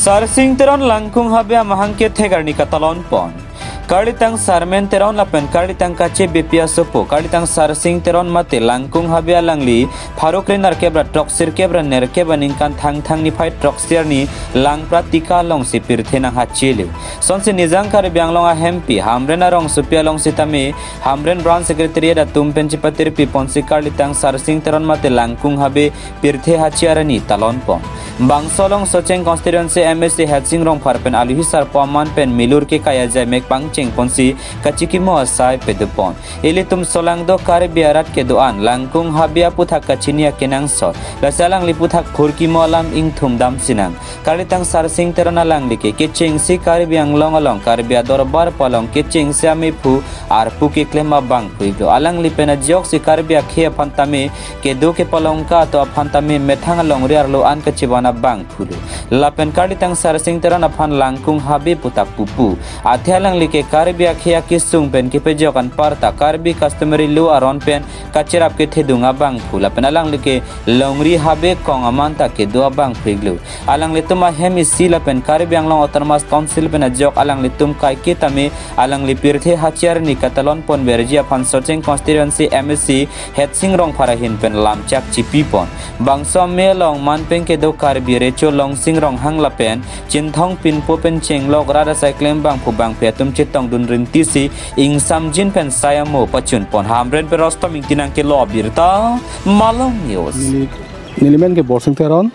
Sarsing teron langkung habe amahangke thegar ni katalon pon. Kalitang sarmen teron lapen kalitang kace bepia sopo kalitang sarsing teron mate langkung habe alangli pharokre narkebra troksir kebra nerkeba ningkan thang ni phai troksir ni lang pratika long sipir thena hachile sonse nizang kare byanglong a hempi hamren arong supia long sitame hamren branch secretariat atum penchipatir pi ponsi kalitang sarsing teron mate langkung habe pirthe hachiarani talon pon bangsolong socheng constituency MSC Hetsing rong pharpen alu hisar paman pen milur ke kaya jai mek pangcheng ponsi kachiki mo asai pedupon ili tum solang do kare biarat ke doan langkung habia puthak kachinia kenang so lasalang liputhak khurki molam ing thumdam sinang kalitang sarsing terona lang like kecheng si kare biang long along kare bia dorbar palong kecheng siami phu ar pu ke klema bang puigo alang lipena jok si kare bia khia phantame ke do ke palong ka to phantame methang long riar lo an kachibana bang phulu lapen kalitang sarsing terona phan langkung habi putak pupu athialang like karbi akhia kisung pen ki pejokan parta karbi customary lu aron pen kachirap ke thedunga bang phula pen alang like longri habe kong amanta ke do bang phiglu alang lituma hemi sila pen karbi anglong autonomous council pen ajok alang litum kai ke tame alang lipirthe hachiar ni katalon pon berjia phan socheng constituency MSC Hetsing rong pharahin pen lamchak chipi pon bangsom me long man pen ke do karbi recho long sing rong hangla pen chinthong pin po pen cheng lok rada cycling bang phu bang petum chitong dun rin tisi ing samjin pen sayamo pachun pon hamren pe rostom ing tinang ke lo birta malong news nilimen ke borsing teron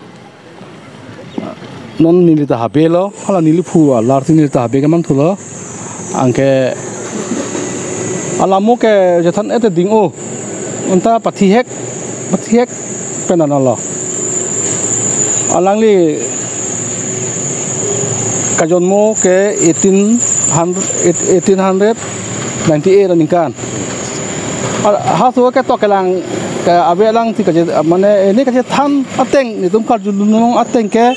non nilita habelo hala nilipu larti nilita habe ke man thulo angke alamo ke jathan ete dingo unta pathihek penanalo alangli kajonmo ke 1898 ningkan hasu ke to kelang ke abelang ti ke mane ini ke than ateng ni tum kar junung ateng ke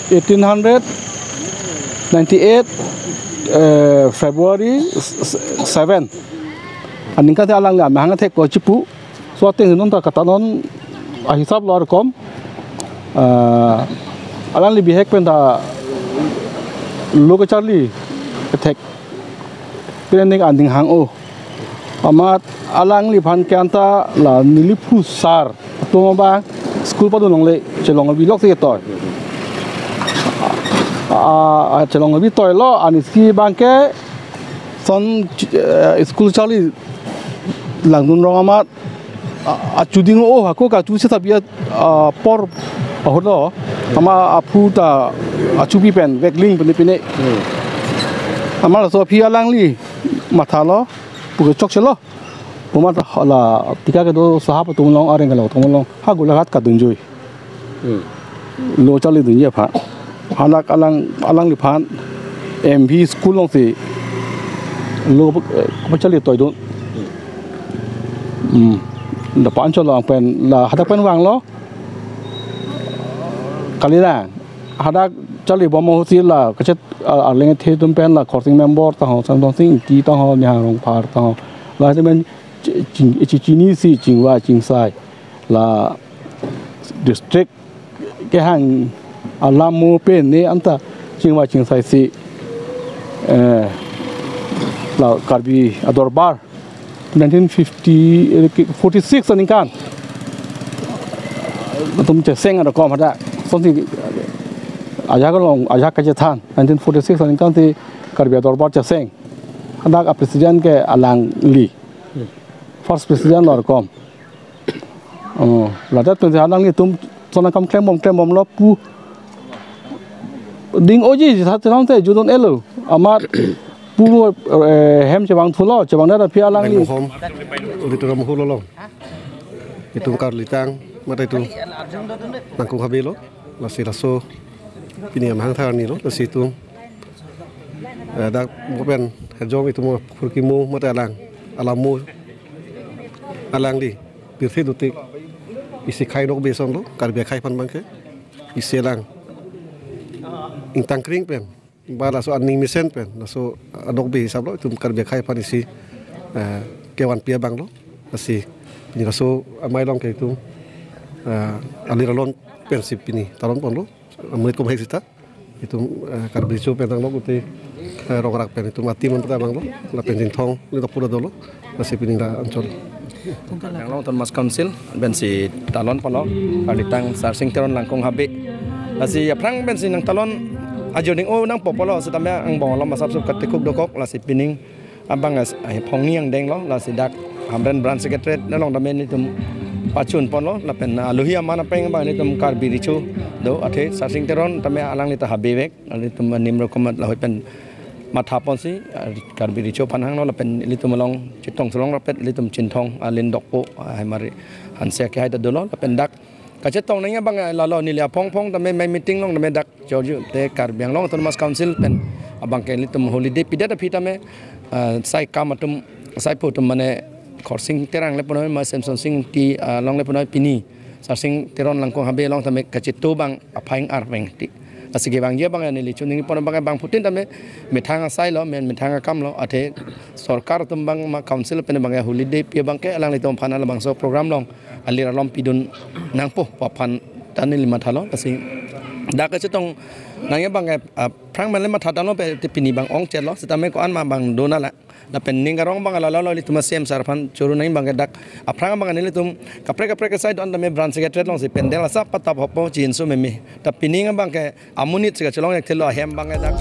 1898 February 7 aningka te alang la mahanga the ko chipu so ateng non ta katanon a hisab lor kom alang li bihek penda logo Charlie attack pening anding hang o amat alang li phan kanta la nilipu sar to ba school pa do nong le chelong bi lok se toy chelong bi toy lo aniski bangke son school Charlie lang dun rong amat achuding o hako ka tu se tabia por ahodo ama aputa achupi pen vekling pene amal so phia langli mathalo pu chok chelo puma la tika ke do sahap tung long areng lo tung long ha gula hat ka dunjoi lo chali dunya pha hanak alang li phan MV school long si lo ko chali toy do da pan cholo pen la hatak pen wang lo kalina hadak chali bomo hosila kachet aleng the tum pen la crossing member ta ho sang dong sing ti ta ho nya rong par ta ho la men chini si chingwa chingsai la district ke hang alamu pen ne anta chingwa chingsai si la karbi adorbar 1946 aning kan tum che seng ada kom hada something aja ka jethan 1946 aning kan ti karbi adorbar che seng hada presiden ke alang li first president lor kom la dat pen alang ni tum sona kam klem bom lo pu ding oji sa tang te judon elo amat pu hem chewang thulo chewang da phi alang ni Litram hulolong itu kar litang mata itu nangkung habelo lasi raso ini amang thani lo lasi itu dak mopen hejong itu mo kurkimu mata alamu alang di birthi dutik isi khai nok besong lo kar be khai pan bangke isi lang ing tangkring pen bala so aning misen pen so adok be hisab lo itu kar be khai pan isi kewan pia bang lo masih ini raso amai long ke itu aliralon persip ini talon pon lo menit kom hexita itu kar bricho penang lo kuti rong rak pen itu mati mon bang lo la pen jing thong ni pura dolo masih pining da ancol yang long ton mas council ben si talon polo kalitang sarsing teron langkung habe lasi aprang ben si nang talon ajo ning o nang popolo setamya ang bong lo masap sup katikuk dokok lasi pining abang as phong niang deng lo lasi dak hamren branch secretary na long damen itum pacun pon lo la pen aluhia mana peng bang itum kar birichu do athe sarsing teron tamya alang ni ta habe vek itum nimro komat la hoi pen mathapon si kar birichu panhang lo la pen litum long chitong solong rapet litum chintong alin dokpo hai mari hanse ke hai da dolo la pen dak kacetong nanya bang lalo ni lia pong tamay may meeting long tamay dak jojo te kar biang long ton mas council pen abang ke litum holiday pidat pita me sai kamatum sai putum mane korsing terang le ponoy ma semson sing ti long le ponoy pini sarsing teron langkong habe long tamay kaceto bang apaing arpeng ti asige bang ye bang ni lichun ni pono bang putin tamay mithanga sai lo men mithanga kam lo athe sarkar tum bang ma council pen bang holiday pi bang ke alang litum phana bang so program long alira lom pidun nang po papan tani lima thalo kasi dak chetong nang ye bang prang man le ma thadalo pe te pini bang ong chelo setame ko an ma bang dona la la pen ningarong bang la lo litum sem sarpan churu nang bang dak aprang bang ni litum kapre ke side on me branch secretary long si pendela sa patap hopo chin su me ta pini bang ke amunit se chelong ek thelo hem bang dak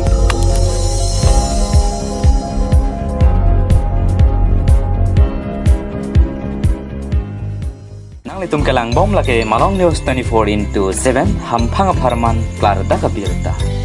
Litum kelang bom lagi Malong News 24/7 hampang aparman klar da kabirta.